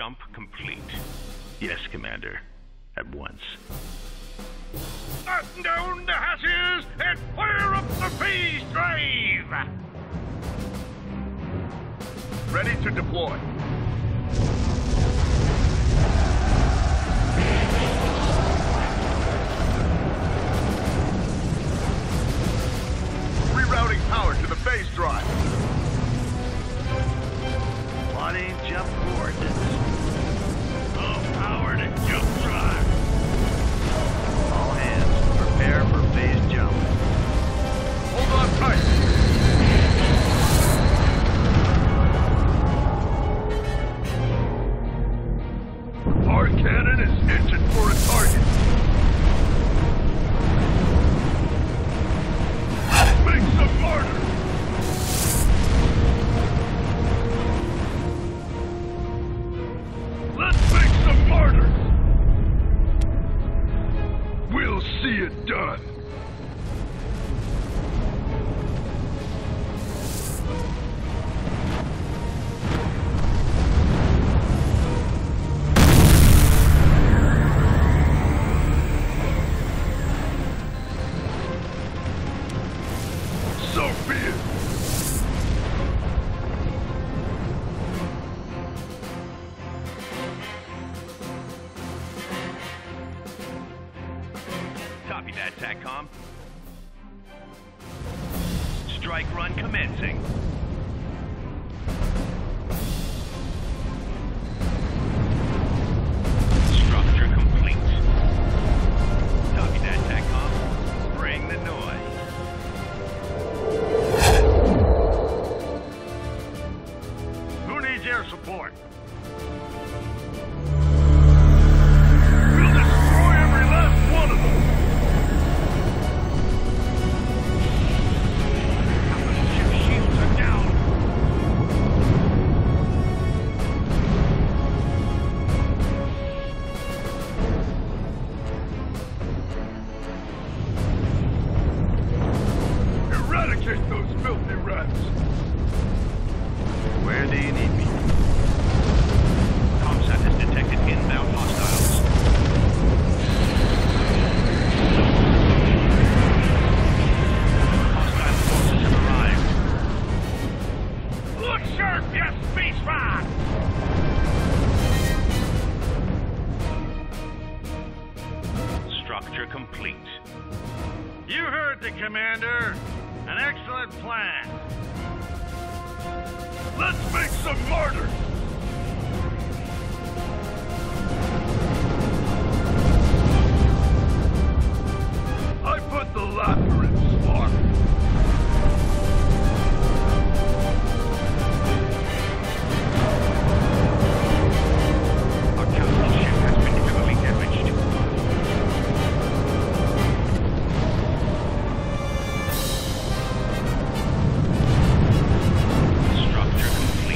jump complete. Yes, Commander. At once. Button down the hatches and fire up the phase drive! Ready to deploy. Rerouting power to the phase drive. Plotting jump coordinates. All power to jump drive. All hands, prepare for phase jump. Hold on tight. Our cannon is itching for a target. Make some martyrs. Let's make some martyrs. We'll see it done. So be it. Copy that, TACCOM. Strike run commencing. Structure complete. Copy that, TACCOM. Bring the noise. Who needs air support? Eradicate those filthy rats! Where do you need me? ComSat has detected inbound hostiles. Hostile forces have arrived. Look sharp, you space rat! Structure complete. You heard the commander. An excellent plan. Let's make some martyrs! I put the laughter in slaughter. Our capital ship has been heavily damaged. Structure complete.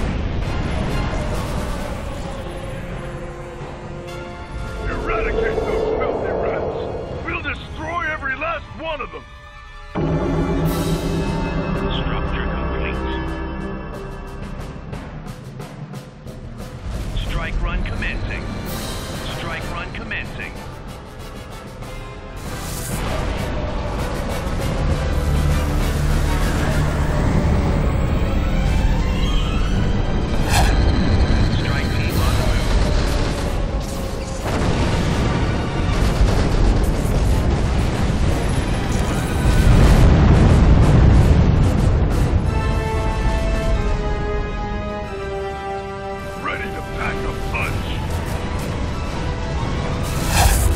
Eradicate those filthy rats. We'll destroy every last one of them. Structure complete. Strike run commencing. Strike run commencing. Strike team on the move. Ready to pack a punch.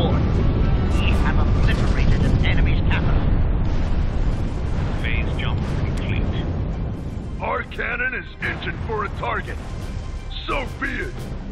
report. We have obliterated an enemy's capital. Phase jump complete. Our cannon is itching for a target. So be it.